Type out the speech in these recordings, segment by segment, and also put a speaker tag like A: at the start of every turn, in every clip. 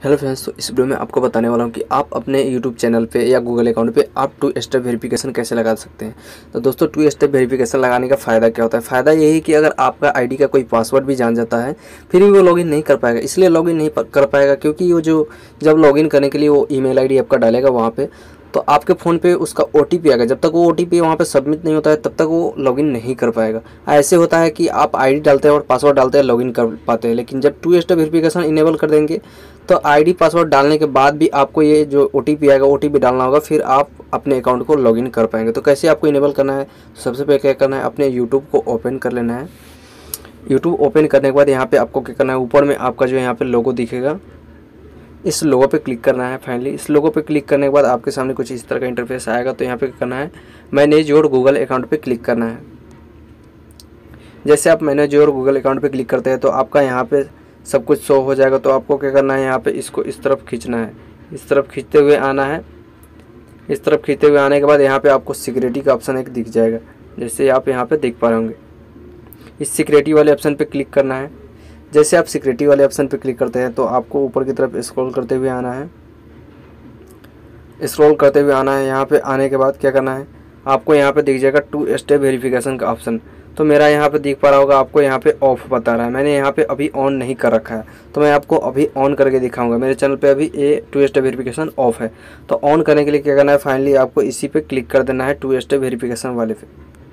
A: Hello friends, तो इस video में आपको बताने वाला हूँ कि आप अपने यूट्यूब चैनल पे या गूगल अकाउंट पे आप 2 स्टेप वेरिफिकेशन कैसे लगा सकते हैं। तो दोस्तों, 2 स्टेप वेरिफिकेशन लगाने का फ़ायदा क्या होता है। फ़ायदा यही है कि अगर आपका आईडी का कोई पासवर्ड भी जान जाता है फिर भी वो लॉगिन नहीं कर पाएगा। इसलिए लॉगिन नहीं कर पाएगा क्योंकि वो जो जब लॉगिन करने के लिए वो ईमेल आईडी आपका डालेगा वहाँ पे, तो आपके फ़ोन पे उसका ओटीपी आएगा। जब तक वो ओटीपी वहाँ पे सबमिट नहीं होता है तब तक वो लॉगिन नहीं कर पाएगा। ऐसे होता है कि आप आईडी डालते हैं और पासवर्ड डालते हैं, लॉगिन कर पाते हैं, लेकिन जब 2 स्टेप वेरिफिकेशन इनेबल कर देंगे तो आईडी पासवर्ड डालने के बाद भी आपको ये जो ओटीपी आएगा ओटीपी डालना होगा, फिर आप अपने अकाउंट को लॉगिन कर पाएंगे। तो कैसे आपको इनेबल करना है, सबसे पहले क्या करना है, अपने यूट्यूब को ओपन कर लेना है। यूट्यूब ओपन करने के बाद यहाँ पे आपको क्या करना है, ऊपर में आपका जो यहाँ पे लोगो दिखेगा, इस लोगो पे क्लिक करना है। फाइनली इस लोगो पे क्लिक करने के बाद आपके सामने कुछ इस तरह का इंटरफेस आएगा। तो यहाँ पे क्या करना है, मैनेज योर गूगल अकाउंट पे क्लिक करना है। जैसे आप मैनेज योर गूगल अकाउंट पे क्लिक करते हैं तो आपका यहाँ पे सब कुछ शो हो जाएगा। तो आपको क्या करना है, यहाँ पे इसको इस तरफ खींचना है, इस तरफ खींचते हुए आना है। इस तरफ खींचते हुए आने के बाद यहाँ पे आपको सिक्योरिटी का ऑप्शन एक दिख जाएगा, जैसे आप यहाँ पे देख पा रहे होंगे। इस सिक्योरिटी वाले ऑप्शन पे क्लिक करना है। जैसे आप सिक्योरिटी वाले ऑप्शन पे क्लिक करते हैं तो आपको ऊपर की तरफ स्क्रॉल करते हुए आना है। स्क्रॉल करते हुए आना है। यहाँ पे आने के बाद क्या करना है, आपको यहाँ पे दिख जाएगा 2 स्टेप वेरिफिकेशन का ऑप्शन। तो मेरा यहाँ पे दिख पा रहा होगा, आपको यहाँ पे ऑफ बता रहा है। मैंने यहाँ पे अभी ऑन नहीं कर रखा है, तो मैं आपको अभी ऑन करके दिखाऊंगा। मेरे चैनल पे अभी ये 2 स्टेप वेरिफिकेशन ऑफ है। तो ऑन करने के लिए क्या करना है, फाइनली आपको इसी पे क्लिक कर देना है, 2 स्टेप वेरिफिकेशन वाले पे।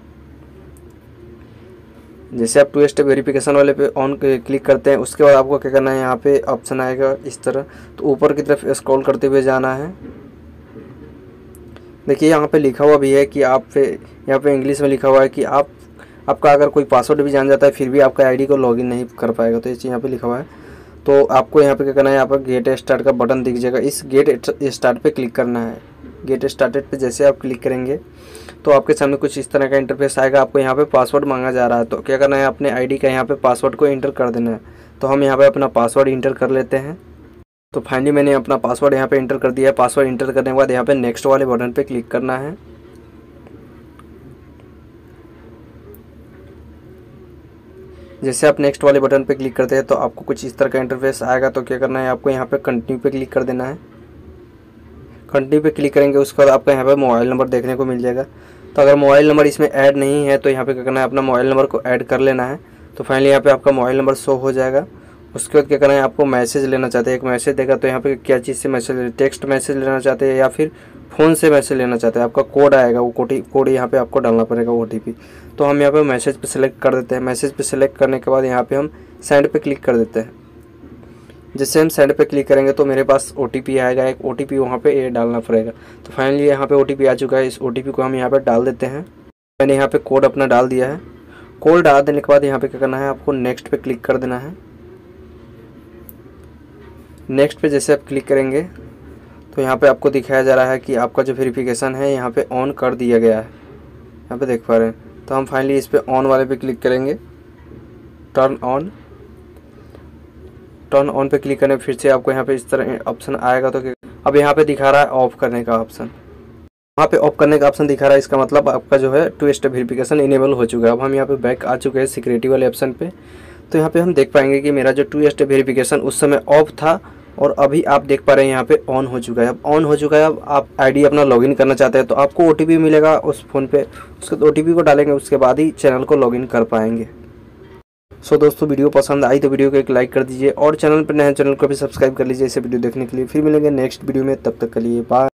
A: जैसे आप 2 स्टेप वेरिफिकेशन वाले पे ऑन क्लिक करते हैं, उसके बाद आपको क्या करना है, यहाँ पे ऑप्शन आएगा इस तरह। तो ऊपर की तरफ स्क्रॉल करते हुए जाना है। देखिए यहाँ पे लिखा हुआ भी है कि आप पे, यहाँ पे इंग्लिश में लिखा हुआ है कि आपका अगर कोई पासवर्ड भी जान जाता है फिर भी आपका आईडी को लॉगिन नहीं कर पाएगा। तो ये चीज़ यहाँ पे लिखा हुआ है। तो आपको यहाँ पे क्या करना है, यहाँ पर गेट स्टार्ट का बटन दिख जाएगा, इस गेट स्टार्ट पे क्लिक करना है। गेट स्टार्टेड पे जैसे आप क्लिक करेंगे तो आपके सामने कुछ इस तरह का इंटरफेस आएगा। आपको यहाँ पे पासवर्ड मांगा जा रहा है, तो क्या करना है, अपने आईडी का यहाँ पे पासवर्ड को इंटर कर देना है। तो हम यहाँ पे अपना पासवर्ड इंटर कर लेते हैं। तो फाइनली मैंने अपना पासवर्ड यहाँ पे इंटर कर दिया है। पासवर्ड इंटर करने के बाद यहाँ पे नेक्स्ट वाले बटन पे क्लिक करना है। जैसे आप नेक्स्ट वाले बटन पे क्लिक करते हैं तो आपको कुछ इस तरह का इंटरफेस आएगा। तो क्या करना है, आपको यहाँ पे कंटिन्यू पे क्लिक कर देना है। कंटिन्यू पे क्लिक करेंगे उसके बाद आपको यहाँ पे मोबाइल नंबर देखने को मिल जाएगा। तो अगर मोबाइल नंबर इसमें ऐड नहीं है तो यहाँ पे क्या करना है, अपना मोबाइल नंबर को ऐड कर लेना है। तो फाइनली यहाँ पे आपका मोबाइल नंबर शो हो जाएगा। उसके बाद क्या करना है, आपको मैसेज लेना चाहते हैं, एक मैसेज देगा। तो यहाँ पे क्या चीज़ से मैसेज, टेक्स्ट मैसेज लेना चाहते हैं या फिर फ़ोन से मैसेज लेना चाहते हैं, आपका कोड आएगा, वो कोड यहाँ पे आपको डालना पड़ेगा, ओटीपी। तो हम यहाँ पे मैसेज पे सिलेक्ट कर देते हैं। मैसेज पे सिलेक्ट करने के बाद यहाँ पे हम सेंड पे क्लिक कर देते हैं। जैसे हम सेंड पे क्लिक करेंगे तो मेरे पास ओटीपी आएगा, एक ओटीपी वहाँ पे ये डालना पड़ेगा। तो फाइनली यहाँ पे ओटीपी आ चुका है। इस ओटीपी को हम यहाँ पे डाल देते हैं। मैंने यहाँ पे कोड अपना डाल दिया है। कोड डाल देने के बाद यहाँ पे क्या करना है, आपको नेक्स्ट पे क्लिक कर देना है। नेक्स्ट पे जैसे आप क्लिक करेंगे तो यहाँ पे आपको दिखाया जा रहा है कि आपका जो वेरिफिकेशन है यहाँ पे ऑन कर दिया गया है, यहाँ पे देख पा रहे हैं। तो हम फाइनली इस पे ऑन वाले पे क्लिक करेंगे, टर्न ऑन पे क्लिक करने फिर से आपको यहाँ पे इस तरह ऑप्शन आएगा। तो अब यहाँ पे दिखा रहा है ऑफ करने का ऑप्शन, वहाँ पे ऑफ करने का ऑप्शन दिखा रहा है। इसका मतलब आपका जो है 2 स्टेप वेरिफिकेशन इनेबल हो चुका है। अब हम यहाँ पे बैक आ चुके हैं सिक्योरिटी वाले ऑप्शन पे। तो यहाँ पे हम देख पाएंगे कि मेरा जो 2 स्टेप वेरिफिकेशन उस समय ऑफ था और अभी आप देख पा रहे हैं यहाँ पे ऑन हो चुका है। अब ऑन हो चुका है। अब आप आईडी अपना लॉगिन करना चाहते हैं तो आपको ओटीपी मिलेगा उस फ़ोन पे, उसके ओटीपी को डालेंगे, उसके बाद ही चैनल को लॉगिन कर पाएंगे। सो दोस्तों, वीडियो पसंद आई तो वीडियो को एक लाइक कर दीजिए और चैनल पर नए चैनल को भी सब्सक्राइब कर लीजिए इसे वीडियो देखने के लिए। फिर मिलेंगे नेक्स्ट वीडियो में, तब तक के लिए बाय।